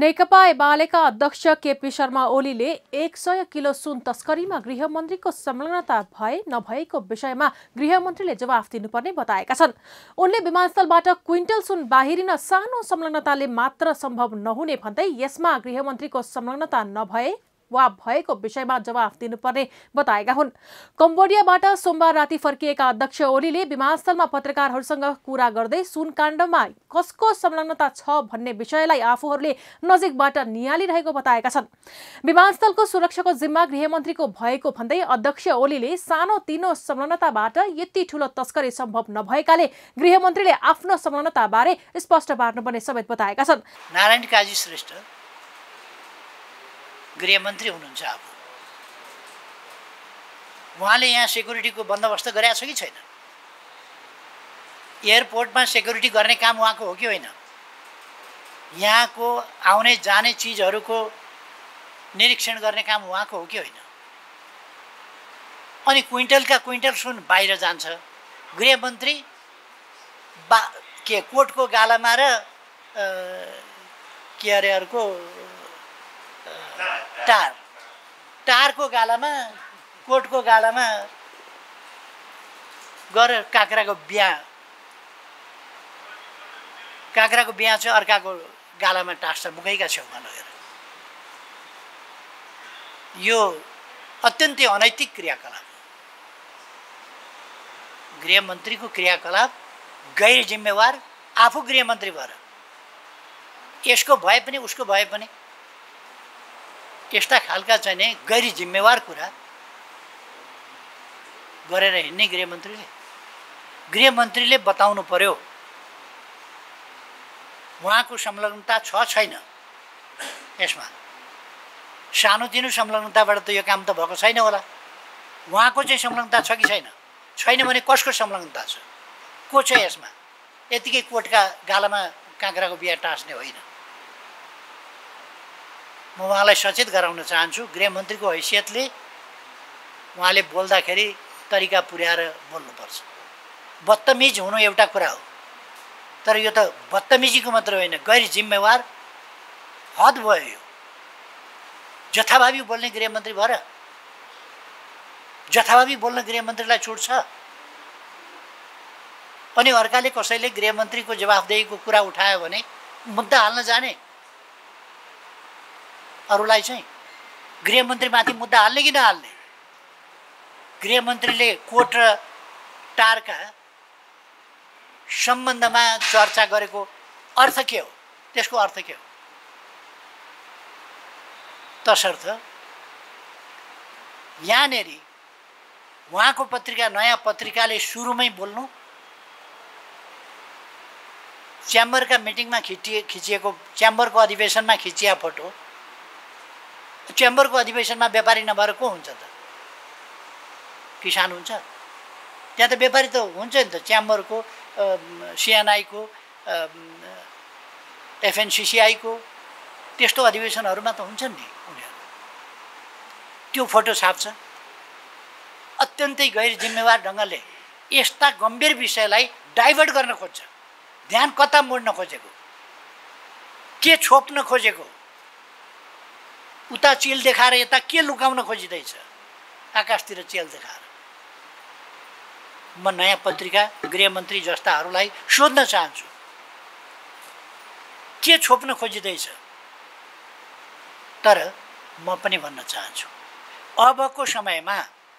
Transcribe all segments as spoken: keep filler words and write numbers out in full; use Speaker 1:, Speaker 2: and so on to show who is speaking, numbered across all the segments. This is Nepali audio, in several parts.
Speaker 1: नेकपा एमालेका अध्यक्ष केपी शर्मा ओलीले एक सय किलो सुन तस्करीमा गृहमन्त्रीको संलग्नता भए नभएको विषयमा गृहमन्त्रीले जवाफ दिनुपर्ने बताएका छन्। उनले विमानस्थलबाट क्विन्टल सुन बाहिरिन सानो संलग्नताले मात्र सम्भव नहुने भन्दै यसमा गृहमन्त्रीको संलग्नता नभए वा भएको विषयमा जवाफ दिनुपर्ने बताएका हुन्। कम्बोडियाबाट सोमबार राति फर्किएका अध्यक्ष ओलीले विमानस्थलमा पत्रकारहरूसँग कुरा गर्दै सुन काण्डमा कसको संलग्नता छ भन्ने विषयलाई आफूहरूले नजिकबाट नियालिरहेको बताएका छन्। विमानस्थलको सुरक्षाको जिम्मा गृहमन्त्रीको भएको भन्दै अध्यक्ष ओलीले सानो तिनो संलग्नताबाट यति ठूलो तस्करी सम्भव नभएकाले गृहमन्त्रीले आफ्नो संलग्नताबारे स्पष्ट पार्नुपर्ने समेत बताएका छन्।
Speaker 2: नारायण काजी श्रेष्ठ गृहमन्त्री हुनुहुन्छ। अब उहाँले यहाँ सेक्युरिटीको बन्दोबस्त गरेको छ कि छैन? एयरपोर्टमा सेक्युरिटी गर्ने काम उहाँको हो कि होइन? यहाँको आउने जाने चिजहरूको निरीक्षण गर्ने काम उहाँको हो कि होइन? अनि क्विन्टलका क्विन्टल सुन बाहिर जान्छ। गृहमन्त्री बा के कोर्टको गालामा र के अरे अर्को टार टारको गालामा कोटको गालामा गएर काँक्राको बिहा काँक्राको बिहा चाहिँ अर्काको गालामा टास्छ मुखैका छेउमा लगेर। यो अत्यन्तै अनैतिक क्रियाकलाप। गृहमन्त्रीको क्रियाकलाप गैर जिम्मेवार। आफू गृहमन्त्री भएर यसको भए पनि उसको भए पनि यस्ता खालका चाहिँ नि गैर जिम्मेवार कुरा गरेर हिँड्ने गृहमन्त्रीले गृहमन्त्रीले बताउनु पर्यो उहाँको संलग्नता छ छैन। यसमा सानोतिनो संलग्नताबाट त यो काम त भएको छैन होला। उहाँको चाहिँ संलग्नता छ कि छैन? छैन भने कसको संलग्नता छ? को छ यसमा? यतिकै कोर्टका गालामा काँक्राको बिहा टाँस्ने होइन। म उहाँलाई सचेत गराउन चाहन्छु। गृहमन्त्रीको हैसियतले उहाँले बोल्दाखेरि तरिका पुर्याएर बोल्नुपर्छ। बदतमिज हुनु एउटा कुरा हो, तर यो त बदतमिजीको मात्र होइन, गैर जिम्मेवार हद भयो यो। जथाभावी बोल्ने गृहमन्त्री भएर जथाभावी बोल्ने गृहमन्त्रीलाई छुट छ। अनि अर्काले कसैले गृहमन्त्रीको जवाफदेहीको कुरा उठायो भने मुद्दा हाल्न जाने। अरूलाई चाहिँ गृहमन्त्रीमाथि मुद्दा हाल्ने कि नहाल्ने? गृहमन्त्रीले कोर्ट र टारका सम्बन्धमा चर्चा गरेको अर्थ के हो? त्यसको अर्थ के हो? तसर्थ यहाँनेरि उहाँको पत्रिका नयाँ पत्रिकाले सुरुमै बोल्नु, च्याम्बरका मिटिङमा खिचिए खिचिएको च्याम्बरको अधिवेशनमा खिचिया फोटो च्याम्बरको अधिवेशनमा व्यापारी नभएर को हुन्छ त? किसान हुन्छ? त्यहाँ त व्यापारी त हुन्छ नि त। च्याम्बरको, सिएनआईको, एफएनसिसिआईको त्यस्तो अधिवेशनहरूमा त हुन्छ नि उनीहरू। त्यो फोटो छाप्छ। अत्यन्तै गैर जिम्मेवार ढङ्गले यस्ता गम्भीर विषयलाई डाइभर्ट गर्न खोज्छ। ध्यान कता मोड्न खोजेको? के छोप्न खोजेको? उता चेल देखाएर यता के लुकाउन खोजिँदैछ? आकाशतिर चेल देखाएर। म नयाँ पत्रिका गृहमन्त्री जस्ताहरूलाई सोध्न चाहन्छु, के छोप्न खोजिँदैछ? तर म पनि भन्न चाहन्छु, अबको समयमा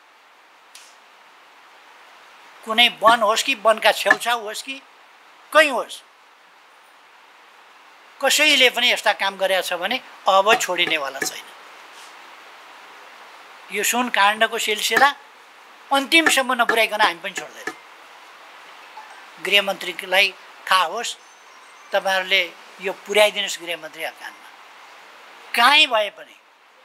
Speaker 2: कुनै वन होस् कि वनका छेउछाउ होस् कि कहीँ होस्, कसैले पनि यस्ता काम गरेको छ भने अब छोडिनेवाला छैन। यो सुन काण्डको सिलसिला अन्तिमसम्म नपुर्याइकन हामी पनि छोड्दैनौँ। गृहमन्त्रीलाई थाहा होस्, तपाईँहरूले यो पुर्याइदिनुहोस् गृहमन्त्रीका कानमा। कहीँ भए पनि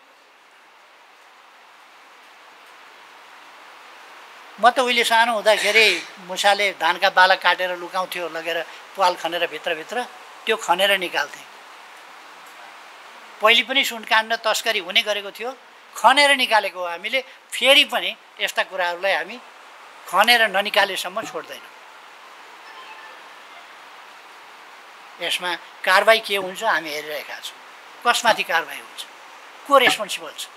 Speaker 2: म त उहिले सानो हुँदाखेरि मुसाले धानका बाला काटेर लुकाउँथ्यो, लगेर पाल खनेर भित्रभित्र त्यो खनेर निकाल्थे। पहिले पनि सुनकाण्ड तस्करी हुने गरेको थियो, खनेर निकालेको हो हामीले। फेरि पनि यस्ता कुराहरूलाई हामी खनेर ननिकालेसम्म छोड्दैनौँ। यसमा कारबाही के हुन्छ हामी हेरिरहेका छौँ। कसमाथि कारबाही हुन्छ? को रेस्पोन्सिबल छ?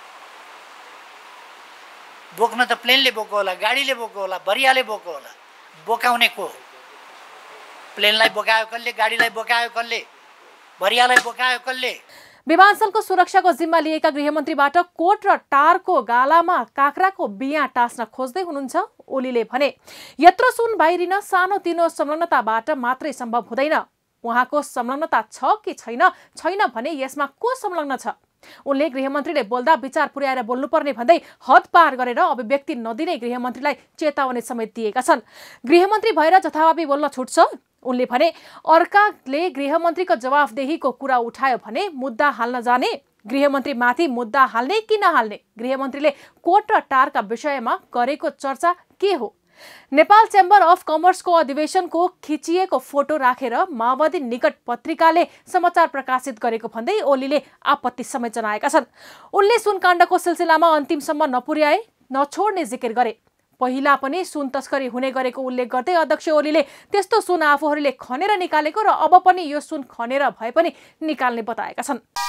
Speaker 2: बोक्न त प्लेनले बोक्यो होला, गाडीले बोक्यो होला, बरियाले बोक्यो होला, बोकाउने को हो? प्लेनलाई बोकायो कसले? गाडीलाई बोकायो कसले? बरियालाई बोकायो कसले?
Speaker 1: विमानस्थलको सुरक्षाको जिम्मा लिएका गृहमन्त्रीबाट कोट र टारको गालामा काँक्राको बियाँ टाँस्न खोज्दै हुनुहुन्छ ओलीले भने यत्रो सुन बाहिरिन सानोतिनो संलग्नताबाट मात्रै सम्भव हुँदैन। उहाँको संलग्नता छ कि छैन छैन भने यसमा को संलग्न छ? उनले गृहमन्त्रीले बोल्दा विचार पुर्याएर बोल्नुपर्ने भन्दै हद पार गरेर अभिव्यक्ति नदिने गृहमन्त्रीलाई चेतावनी समेत दिएका छन्। गृहमन्त्री भएर जथाभावी बोल्न छुट्छ? उनले भने अर्काले गृहमन्त्रीको जवाफदेहीको कुरा उठायो भने मुद्दा हाल्न जाने, गृहमन्त्री माथि मुद्दा हाल्ने कि नहाल्ने? गृहमन्त्रीले कोट र टारका विषयमा गरेको चर्चा के हो? नेपाल चेम्बर अफ कमर्सको अधिवेशनको खिचिएको फोटो राखेर माओवादी निकट पत्रिकाले समाचार प्रकाशित गरेको भन्दै ओलीले आपत्ति समेत जनाएका छन्। उनले सुनकाण्डको सिलसिलामा अन्तिमसम्म नपुर्याए, नछोड्ने जिकिर गरे। पहिला पनि सुन तस्करी हुने गरेको उल्लेख गर्दै अध्यक्ष ओलीले त्यस्तो सुन आफूहरूले खनेर निकालेको र अब पनि यो सुन खनेर भए पनि निकाल्ने बताएका छन्।